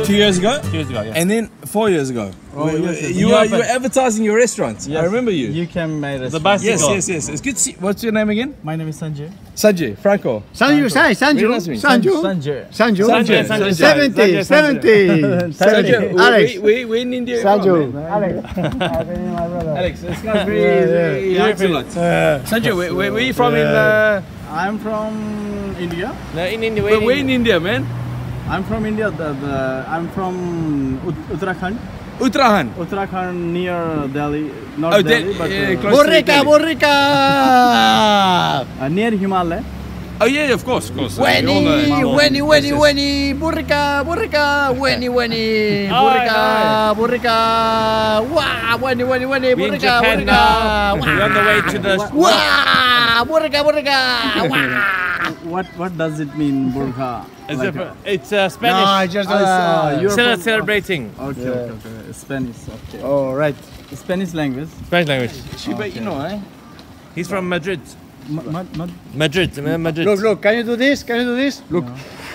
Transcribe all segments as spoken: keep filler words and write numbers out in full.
Two years ago? Two years ago, yeah. And then four years ago. Oh, We- we- yes, yes. You, You were, you opened- were advertising your restaurant. I remember you. You came my restaurant. The bicycle. Yes, yes, yes. It's good to see. What's your name again? My name is Sanjay. Sanjay, Franco. Sanju, say, Sanju, Very nice to meet you. Sanju, Sanjay. Sanju, Sanjay, Sanjay, seventy, Sanjay, seventy, Sanjay, seventy. we, Alex, we, we, we're in India. Sanju. Man. Alex, Alex, this guy's very, very, he likes a lot. Sanjay, where, where, where are you from in, uh, I'm from India. No, in India. where, where in India, man? I'm from India. The, the, I'm from Ut Uttarakhand. Uttarakhand. Uttarakhand near Delhi. Not Oh, Delhi, De- but yeah, uh, close to Borrica, Delhi. Borrica. uh, near Himalaya. Oh yeah, of course, of course. We all know Weni, that. weni, Yes, weni, yes. weni, Borrica, Borrica, weni, weni, Oh, Borrica, Borrica. Wow, weni, weni, weni, We're in Borrica, Japan Borrica. now. We're on the way to the. Wow, Borrica, Borrica. Wow. What What does it mean, Burkha? It's, Like, a, it's uh, Spanish. No, I just. I saw Uh, you're Cele- from- celebrating. Okay, okay, okay. Spanish. Okay. oh, right. Spanish language. Spanish language. But you know, eh? He's from Madrid. Ma- ma- ma- Madrid. uh, Madrid. Look, look. Can you do this? Can you do this? Look.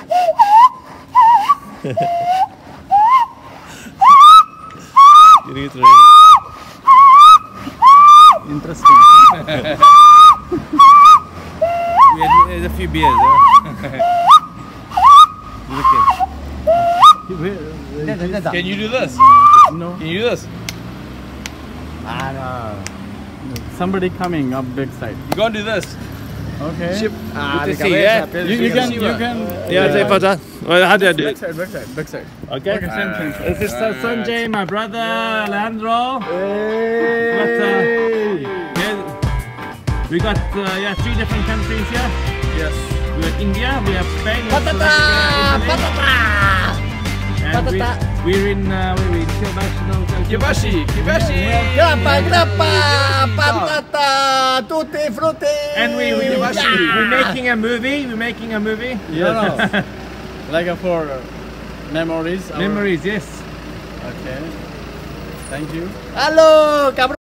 Interesting. We had, we had a few beers. Huh? Can you do this? No. Can you do this? Somebody coming up backside. You gotta do this. Okay. Chip. Ah, Good de to see you, yeah? cabeza, You, you can. You Shiva. can. Yeah, I'll take photo. Well, how do I do it? Backside. Backside. Backside. Okay. Okay. Same thing. This is uh, Sanjay, my brother, Alejandro. Hey. But, uh, yeah, we got uh, yeah three different countries here. Yes. We have India, we have Spain, we have South Patata, Africa, Italy, patata. and we, patata. we're in uh, where are we? Kibashi, no, Kibashi, Kibashi. Grappa, grappa, patata, tutti frutti. And we we Kibashi. we're making a movie. We're making a movie. Yes. Like a for uh, memories. our- Memories, yes. Okay. Thank you. Halo, cabrón.